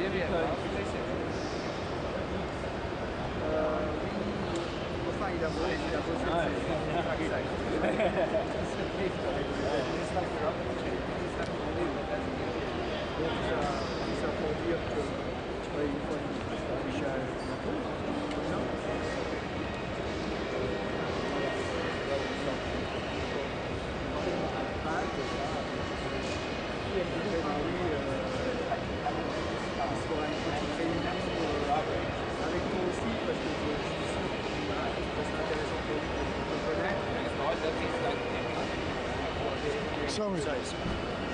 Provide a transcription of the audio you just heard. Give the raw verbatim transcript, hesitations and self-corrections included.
Enfin, il a bossé, il a bossé. Ah, donc ça, ça pour dire que ouais, une fois il Michel Macron, non? Qui a fait Paris, il sera une petite réunion avec toi aussi parce que je suis sûr que c'est intéressant pour lui de te connaître. So,